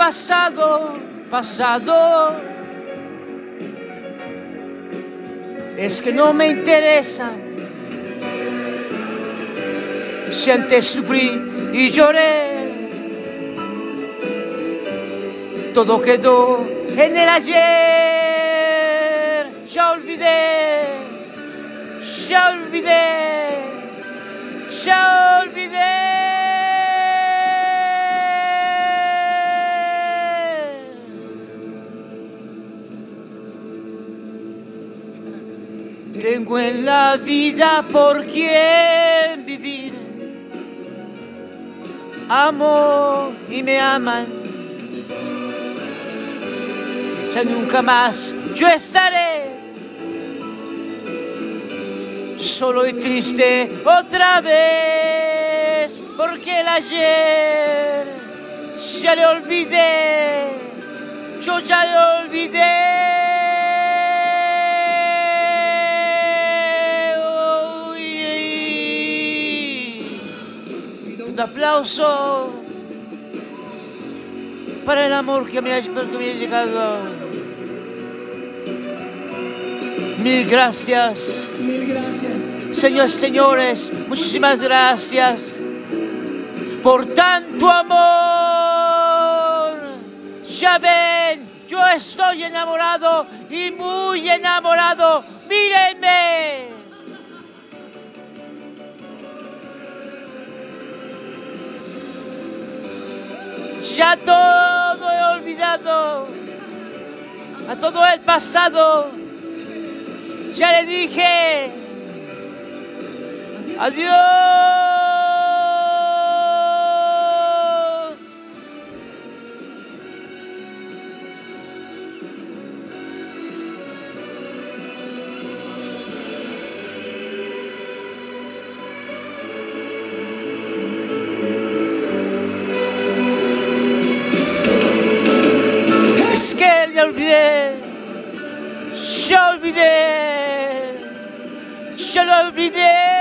pasado, pasado. Es que no me interesa. Si antes sufrí y lloré, todo quedó en el ayer. Ya olvidé, ya olvidé, ya olvidé. Tengo en la vida por quien vivir. Amo y me aman. Ya nunca más yo estaré solo y triste otra vez, porque el ayer ya le olvidé, yo ya le olvidé. Un aplauso para el amor que me ha llegado. Mil gracias. Mil gracias. Señores, señores, muchísimas gracias por tanto amor. Ya ven, yo estoy enamorado y muy enamorado. Mírenme. Ya todo he olvidado, a todo el pasado. Ya le dije adiós. Es que ya olvidé, ya olvidé, ya lo olvidé.